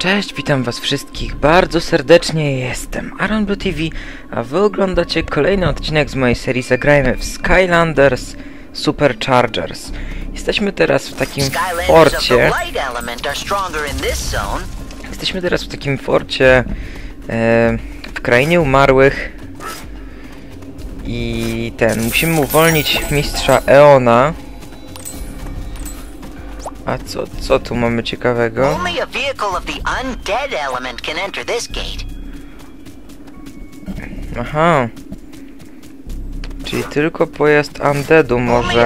Cześć, witam was wszystkich bardzo serdecznie, jestem Aaron Blue TV, a wy oglądacie kolejny odcinek z mojej serii Zagrajmy w Skylanders Superchargers. Jesteśmy teraz w takim forcie. W krainie umarłych. I musimy uwolnić mistrza Eona. A co tu mamy ciekawego? Aha. Czyli tylko pojazd Undeadu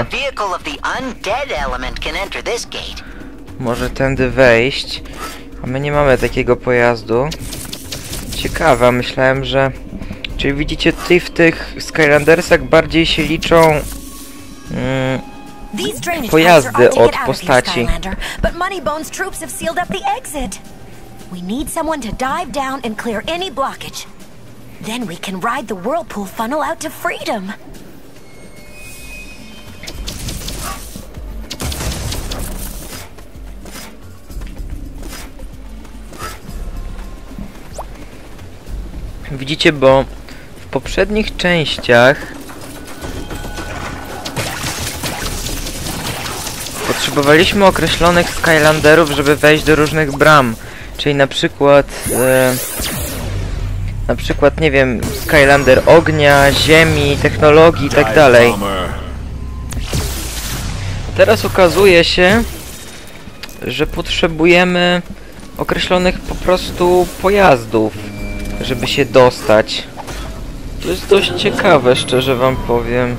może tędy wejść. A my nie mamy takiego pojazdu. Ciekawe, myślałem, że... Czyli widzicie, tutaj w tych Skylandersach bardziej się liczą... pojazdy od postaci. We need someone to dive down and clear any blockage. Then we can ride the whirlpool funnel out to freedom. Widzicie, bo w poprzednich częściach potrzebowaliśmy określonych Skylanderów, żeby wejść do różnych bram. Czyli na przykład, nie wiem, Skylander ognia, ziemi, technologii i tak dalej. Teraz okazuje się, że potrzebujemy określonych po prostu pojazdów, żeby się dostać. To jest dość ciekawe, szczerze wam powiem.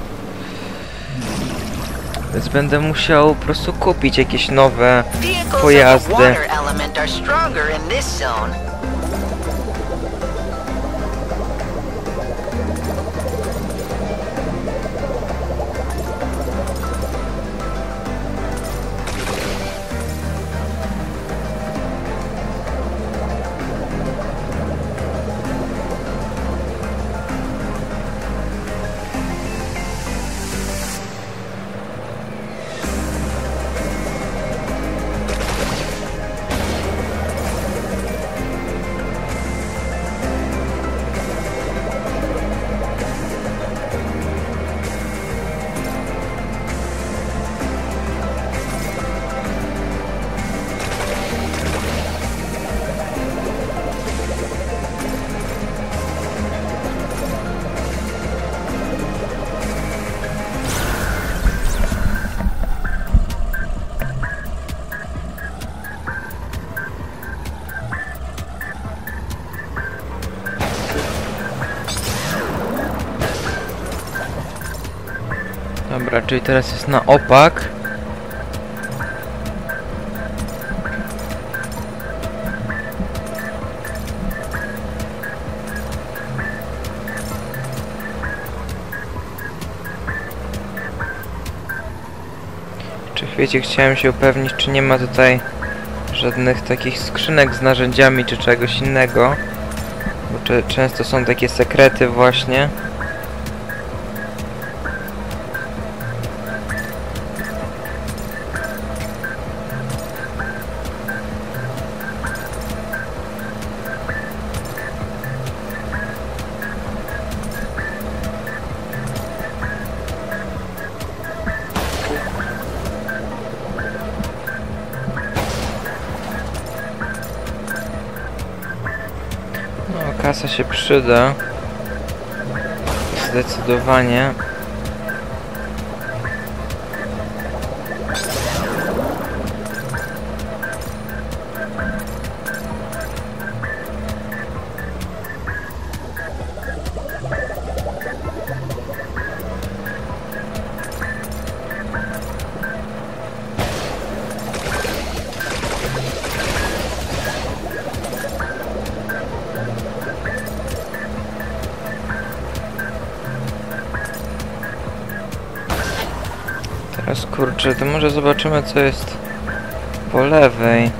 Więc będę musiał po prostu kupić jakieś nowe pojazdy. Dobra, czyli teraz jest na opak. Czy wiecie, chciałem się upewnić, czy nie ma tutaj żadnych takich skrzynek z narzędziami, czy czegoś innego. Bo często są takie sekrety właśnie. Kasa się przyda. Zdecydowanie. Teraz kurczę, to może zobaczymy, co jest po lewej.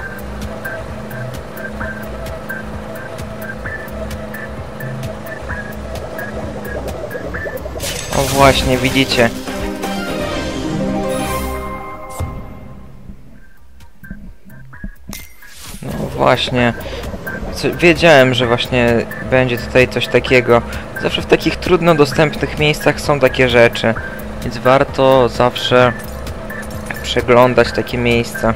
O właśnie, widzicie. Właśnie. Wiedziałem, że właśnie będzie tutaj coś takiego. Zawsze w takich trudno dostępnych miejscach są takie rzeczy. Więc warto zawsze przeglądać takie miejsca.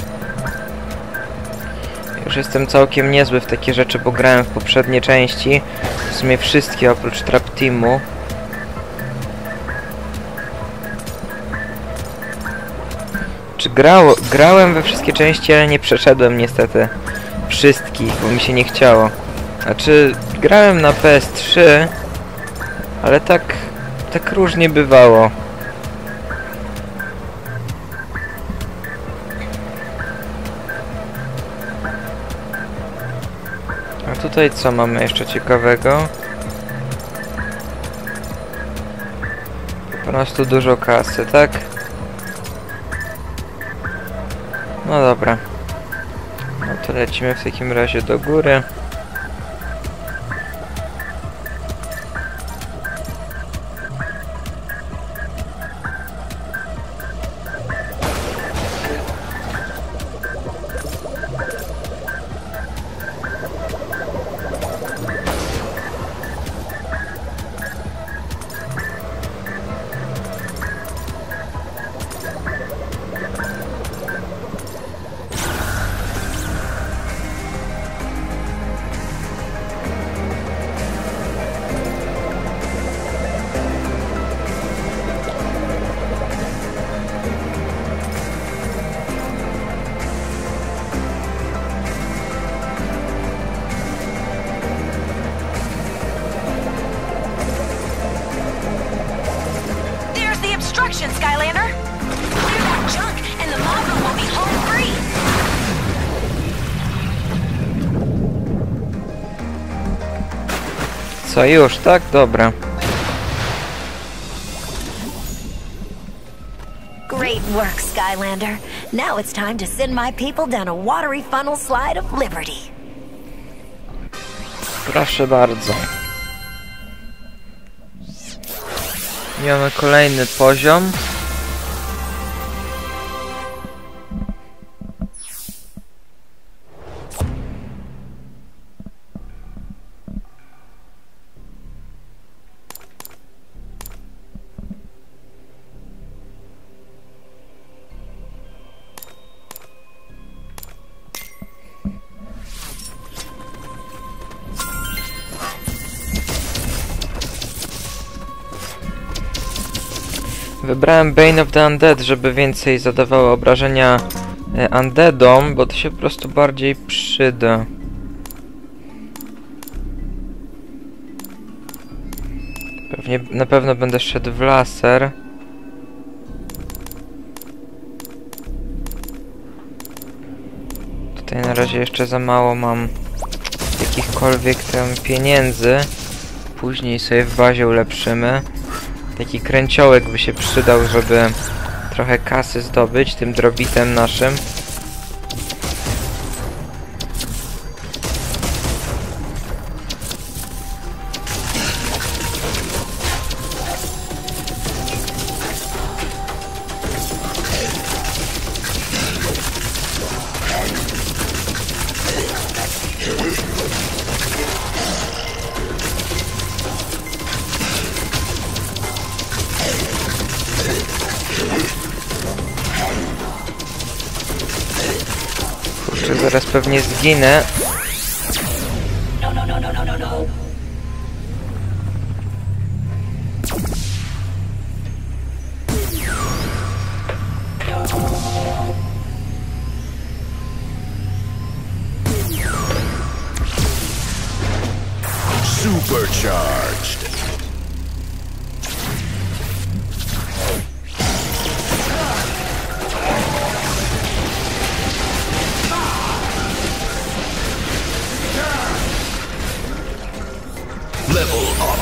Już jestem całkiem niezły w takie rzeczy, bo grałem w poprzednie części. W sumie wszystkie oprócz Trap Teamu. Czy grałem we wszystkie części, ale nie przeszedłem niestety wszystkich, bo mi się nie chciało. Znaczy, grałem na PS3, ale tak różnie bywało. A tutaj co mamy jeszcze ciekawego? Po prostu dużo kasy, tak? No dobra. No to lecimy w takim razie do góry. Skylander! Clear that junk and the lava will be home free! Co już, tak? Dobra. Great work, Skylander. Now it's time to send my people down a watery funnel slide of liberty. Proszę bardzo. Mamy kolejny poziom. Wybrałem Bane of the Undead, żeby więcej zadawało obrażenia Undeadom, bo to się po prostu bardziej przyda. Na pewno będę szedł w laser. Tutaj na razie jeszcze za mało mam jakichkolwiek tam pieniędzy. Później sobie w bazie ulepszymy. Taki kręciołek by się przydał, żeby trochę kasy zdobyć tym drobitem naszym. Zaraz pewnie zginę. Supercharged. Level up.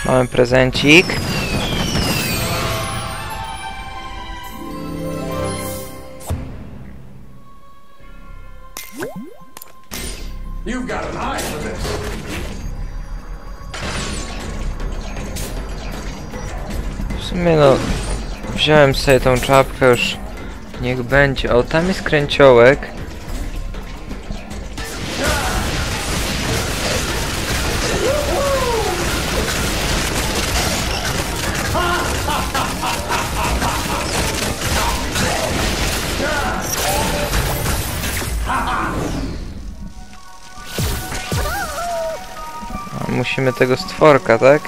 Mamy prezencik. You've got an eye for this. W sumie no, wziąłem sobie tą czapkę już, niech będzie. O, tam jest kręciołek. A, musimy tego stworka, tak?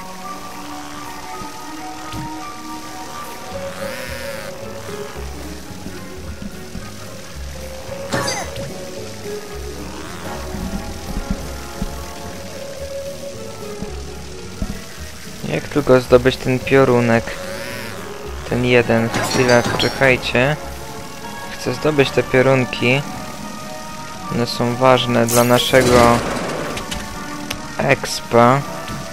Jak tylko zdobyć ten piorunek? Ten jeden. Chwilę, poczekajcie. Chcę zdobyć te piorunki. One są ważne dla naszego expa.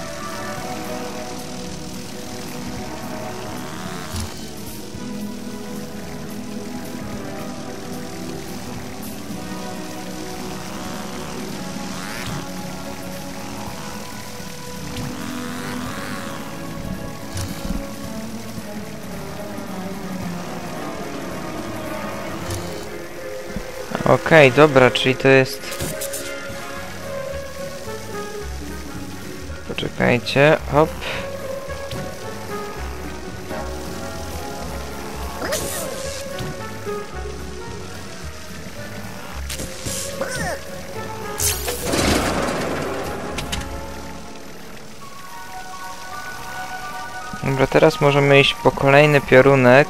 Okej, dobra, czyli to jest... Poczekajcie, hop. Dobra, teraz możemy iść po kolejny piorunek.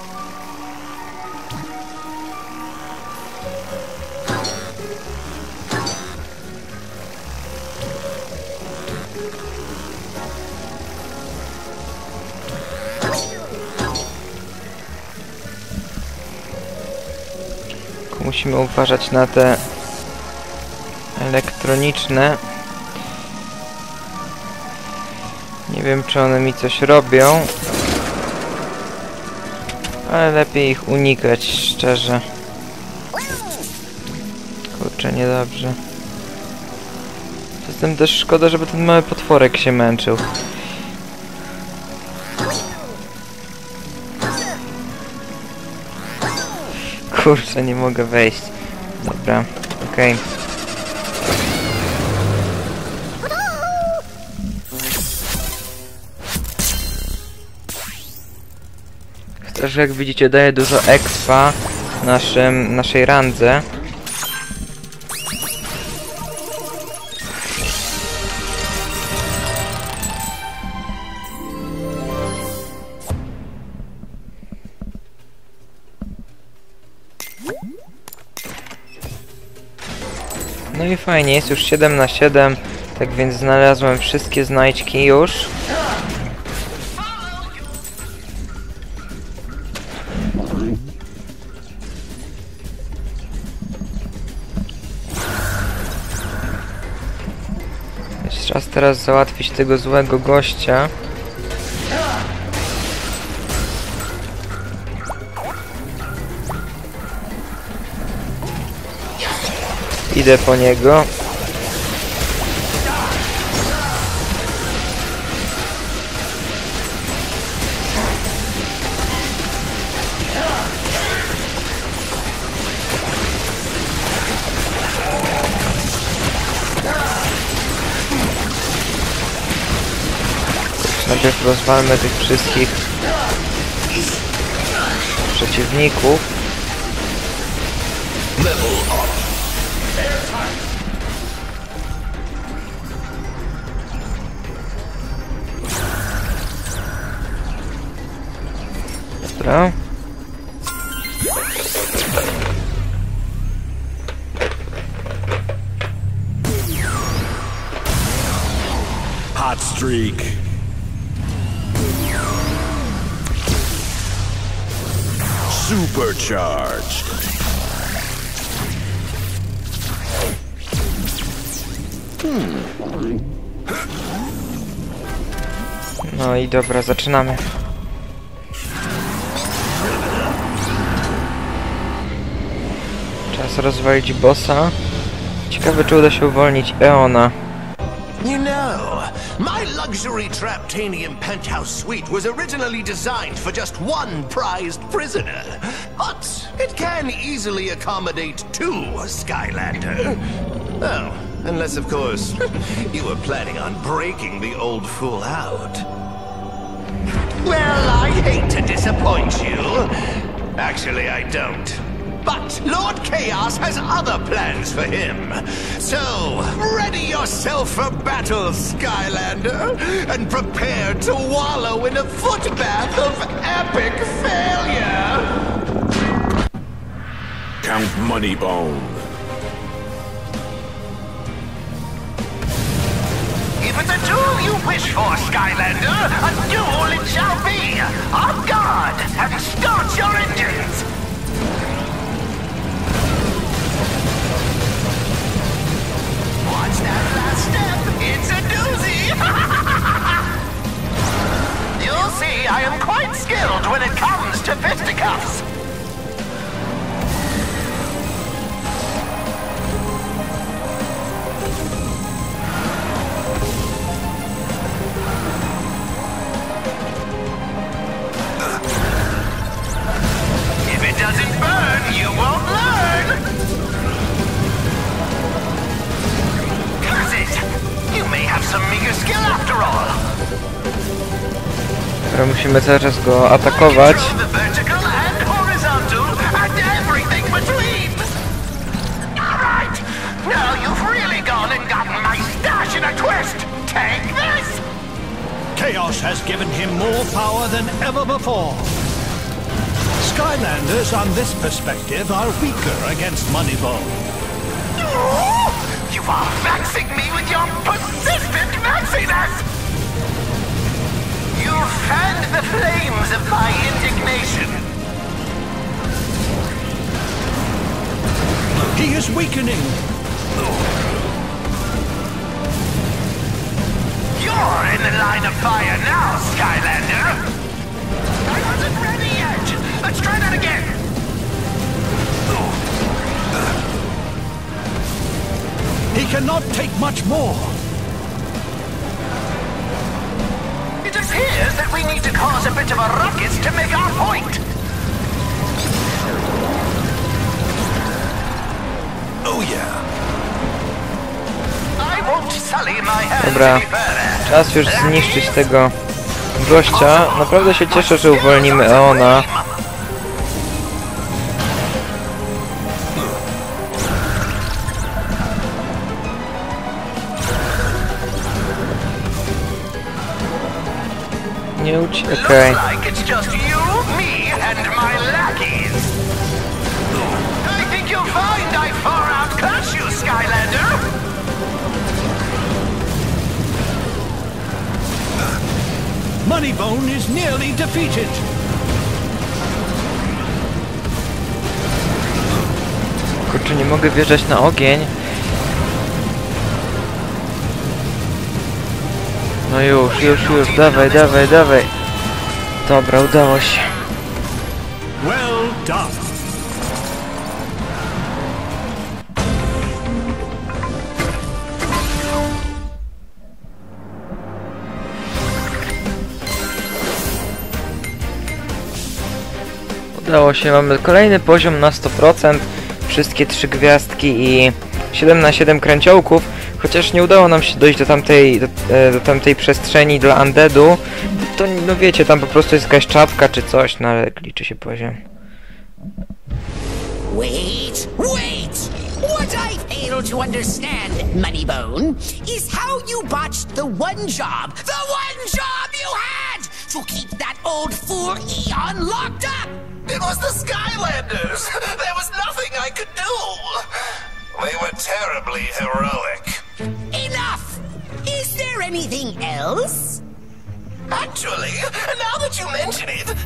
Musimy uważać na te elektroniczne. Nie wiem, czy one mi coś robią, ale lepiej ich unikać, szczerze. Kurczę, niedobrze. Zatem też szkoda, żeby ten mały potworek się męczył. Kurczę, nie mogę wejść. Dobra, okej. Też jak widzicie daje dużo expa naszej randze. No i fajnie, jest już 7 na 7, tak więc znalazłem wszystkie znajdźki już. Jest czas teraz załatwić tego złego gościa. Idę po niego. Najpierw rozwalmy tych wszystkich przeciwników. Dobra. Hot streak. Supercharged. No i dobra, zaczynamy. Czas rozwalić bossa. Ciekawe, czy uda się uwolnić Eona. You know, my luxury Traptanian penthouse suite was originally designed for just one prized prisoner. But it can easily accommodate two, Skylander. Oh, unless of course, you were planning on breaking the old fool out. Well, I hate to disappoint you. Actually, I don't. But Lord Chaos has other plans for him. So, ready yourself for battle, Skylander, and prepare to wallow in a footbath of epic failure! Count Moneybone. If it's a duel you wish for, Skylander, a duel it shall be! On guard, and start your engines! Watch that last step, it's a doozy! You'll see I am quite skilled when it comes to fisticuffs! If it doesn't burn, you won't learn! Curse it! You may have some meager skill after all! Teraz musimy cały czas go atakować. Control the vertical and horizontal and everything between! Alright! Now you've really gone and gotten my stash in a twist! Take this! Chaos has given him more power than ever before. Skylanders on this perspective are weaker against Moneybone. You are vexing me with your persistent vexiness! You fanned the flames of my indignation. He is weakening. You're in the line of fire now, Skylander! I wasn't ready yet! Let's try that again! He cannot take much more. It appears that we need to cause a bit of a ruckus to make our point! Oh yeah. I won't sully my hands Dobra, any further. czas już zniszczyć tego gościa. Naprawdę się cieszę, że uwolnimy Eona. Nie uciekaj. Looks like it's just you, me, and my lackeys. I think you'll find I far outclass you, Skylander. Moneybone is nearly defeated. Kurczę, nie mogę wjeżdżać na ogień. No już, dawaj. Dobra, udało się. Well done. Udało się, mamy kolejny poziom na 100%, wszystkie 3 gwiazdki i 7 na 7 kręciołków, chociaż nie udało nam się dojść do tamtej przestrzeni dla undeadu, to no wiecie, tam po prostu jest jakaś czapka czy coś, no ale liczy się poziom. Wait! What I fail to understand, Moneybone, is how you botched the one job you had to keep that old fool Eon locked up! It was the Skylanders. There was nothing I could do. They were terribly heroic. Enough! Is there anything else? Actually, now that you mention it...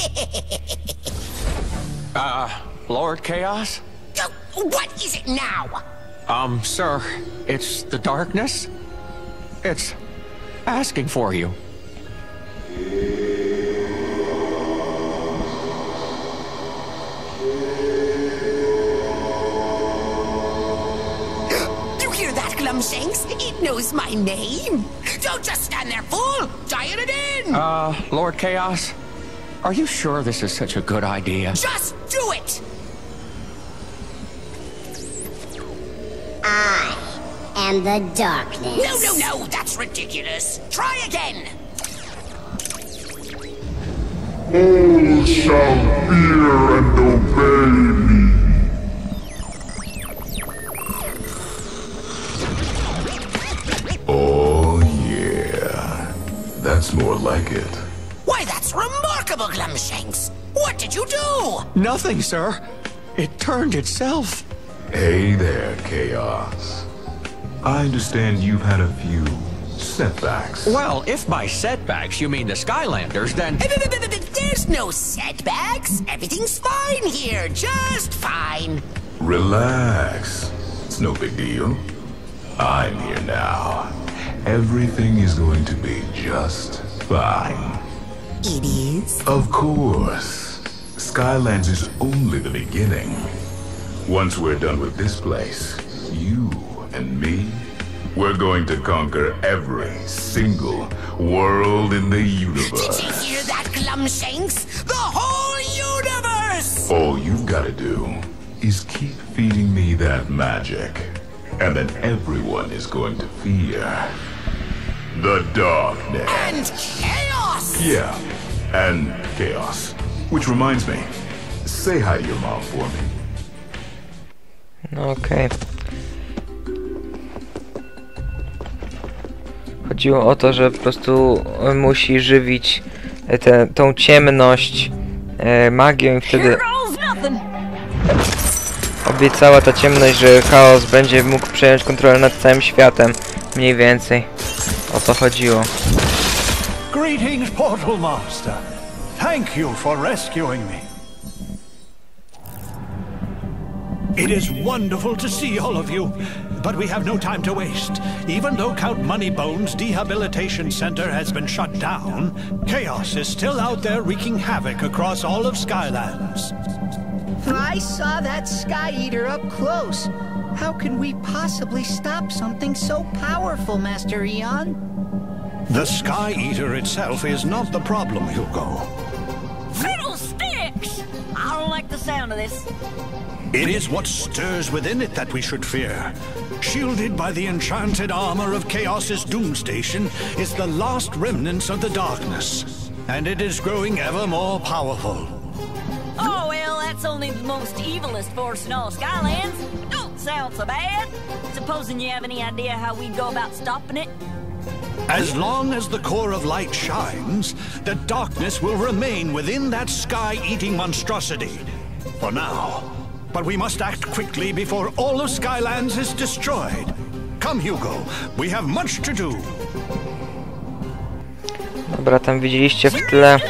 Lord Chaos? What is it now? Sir, it's the darkness. It's asking for you. You hear that, Glumshanks? It knows my name. Don't just stand there, fool! Dial it in! Lord Chaos? Are you sure this is such a good idea? Just do it! I am the darkness. No, that's ridiculous. Try again! All shall fear and obey me. Oh yeah, that's more like it. Why, that's remarkable, Glumshanks! What did you do? Nothing, sir. It turned itself. Hey there, Chaos. I understand you've had a few setbacks. Well, if by setbacks you mean the Skylanders, then... There's no setbacks. Everything's fine here, just fine. Relax. It's no big deal. I'm here now. Everything is going to be just fine. It is? Of course. Skylands is only the beginning. Once we're done with this place, you and me, we're going to conquer every single world in the Did universe. you hear that, Glumshanks? The whole universe! All you've got to do is keep feeding me that magic, and then everyone is going to fear the darkness. And chaos! Yeah, and chaos. Which reminds me, say hi to your mom for me. No, okej. Chodziło o to, że po prostu musi żywić tą ciemność magią i wtedy obiecała ta ciemność, że chaos będzie mógł przejąć kontrolę nad całym światem. Mniej więcej o to chodziło. Greetings, Portal Master. Thank you for rescuing me. It is wonderful to see all of you, but we have no time to waste. Even though Count Moneybone's Dehabilitation Center has been shut down, Chaos is still out there wreaking havoc across all of Skylands. I saw that Sky Eater up close. How can we possibly stop something so powerful, Master Eon? The Sky Eater itself is not the problem, Hugo. Fiddlesticks! I don't like the sound of this. It is what stirs within it that we should fear. Shielded by the enchanted armor of Chaos's Doom Station is the last remnants of the darkness, and it is growing ever more powerful. Oh, well, that's only the most evilest force in all Skylands. Don't sound so bad. Supposing you have any idea how we go about stopping it? As long as the core of light shines, the darkness will remain within that sky-eating monstrosity. For now. But we must act quickly before all of Skylands is destroyed. Come, Hugo. We have much to do. Dobra, tam widzieliście w tle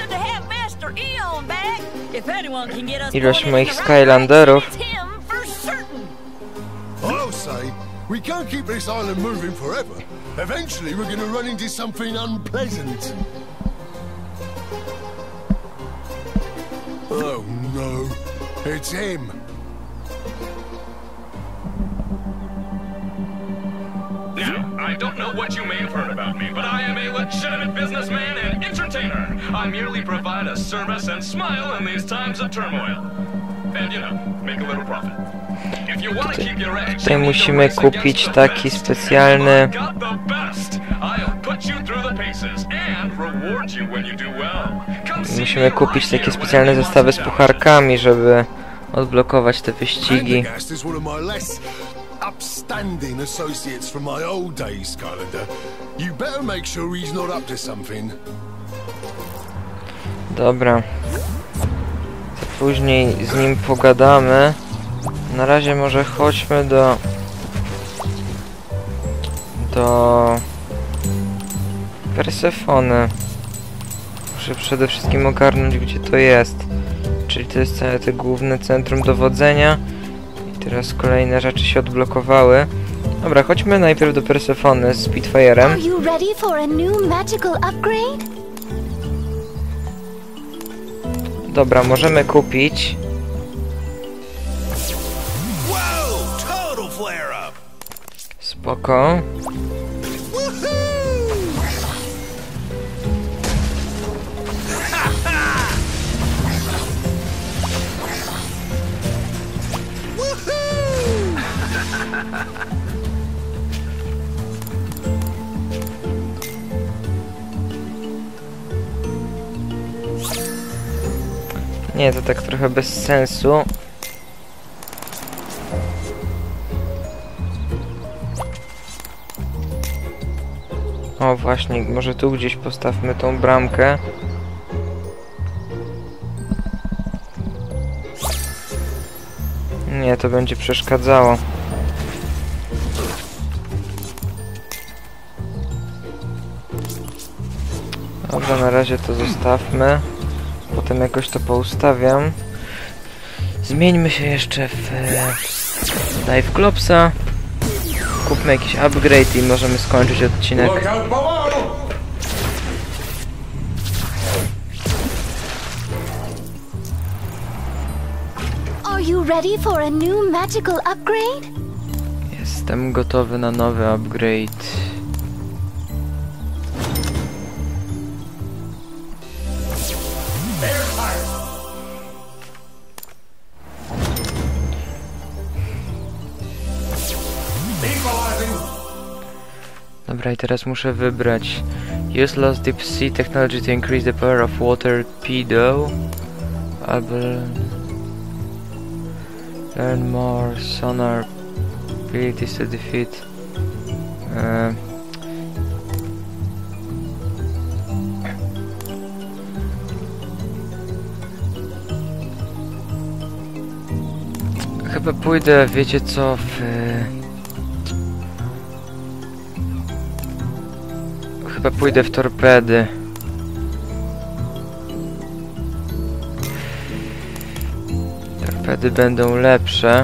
ilość moich Skylanderów. I'll say, we can't keep this island moving forever. Eventually we're gonna run into something unpleasant. Oh no, it's him. Now, I don't know what you may have heard about me, but I am a legitimate businessman and entertainer. I merely provide a service and smile in these times of turmoil. And, you know, make a little profit. If you want to keep your eggs, tutaj musimy kupić taki specjalny... Musimy kupić takie specjalne zestawy z pucharkami, żeby odblokować te wyścigi. Upstanding associates from my old days, Skylander. You better make sure he's not up to something. Dobra. Później z nim pogadamy. Na razie może chodźmy do Persefony. Muszę przede wszystkim ogarnąć, gdzie to jest. Czyli to jest całe to główne centrum dowodzenia. Teraz kolejne rzeczy się odblokowały. Dobra, chodźmy najpierw do Persefony z Spitfire'em. Are you ready for a new magical upgrade? Dobra, możemy kupić. Spoko. Nie, to tak trochę bez sensu. O właśnie, może tu gdzieś postawmy tą bramkę. Nie, to będzie przeszkadzało. Dobra, na razie to zostawmy. Potem jakoś to poustawiam. Zmieńmy się jeszcze w Dive Klopsa. Kupmy jakiś upgrade i możemy skończyć odcinek. Are you ready for a new magical upgrade? Jestem gotowy na nowy upgrade. Dobra, i teraz muszę wybrać Use Lost Deep Sea Technology to increase the power of water pedo. Albo learn more sonar abilities to defeat. Chyba pójdę, wiecie co, Chyba pójdę w torpedy. Torpedy będą lepsze.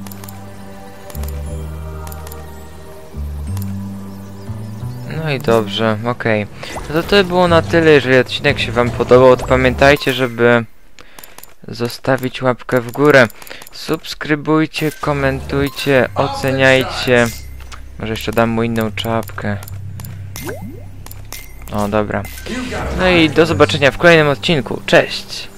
No i dobrze, okej. No to było na tyle, jeżeli odcinek się wam podobał, to pamiętajcie, żeby zostawić łapkę w górę. Subskrybujcie, komentujcie, oceniajcie. Może jeszcze dam mu inną czapkę. O, dobra. No i do zobaczenia w kolejnym odcinku. Cześć!